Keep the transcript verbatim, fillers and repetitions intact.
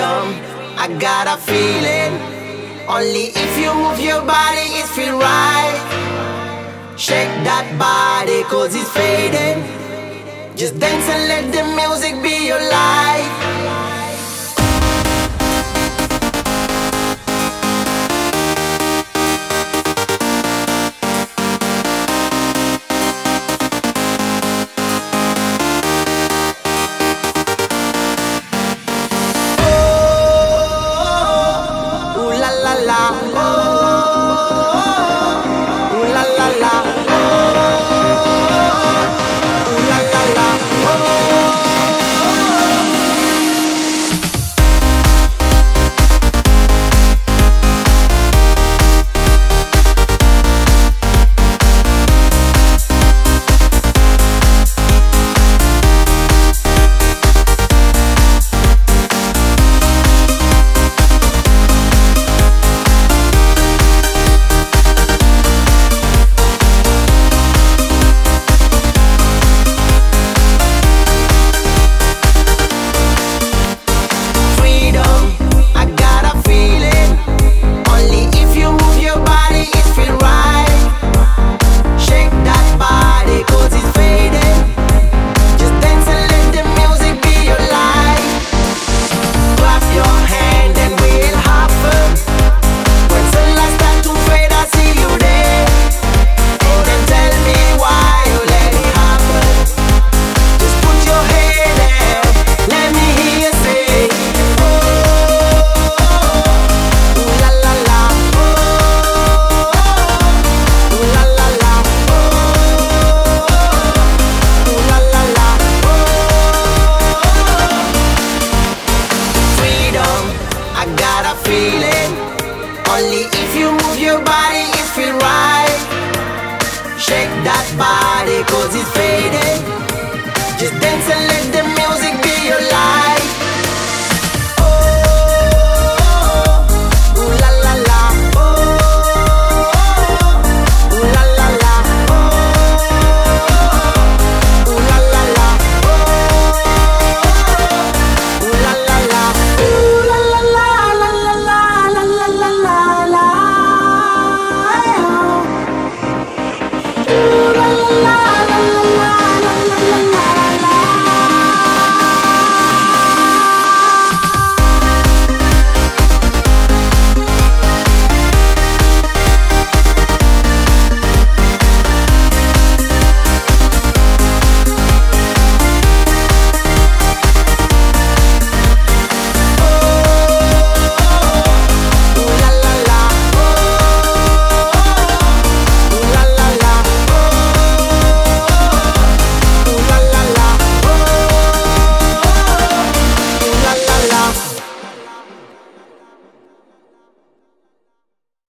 freedom, I got a feeling. Only if you move your body, it feel right. Shake that body, cause it's fading. Just dance and let the music be your life. Only if you move your body, it feel right. Shake that body, cause it's fading.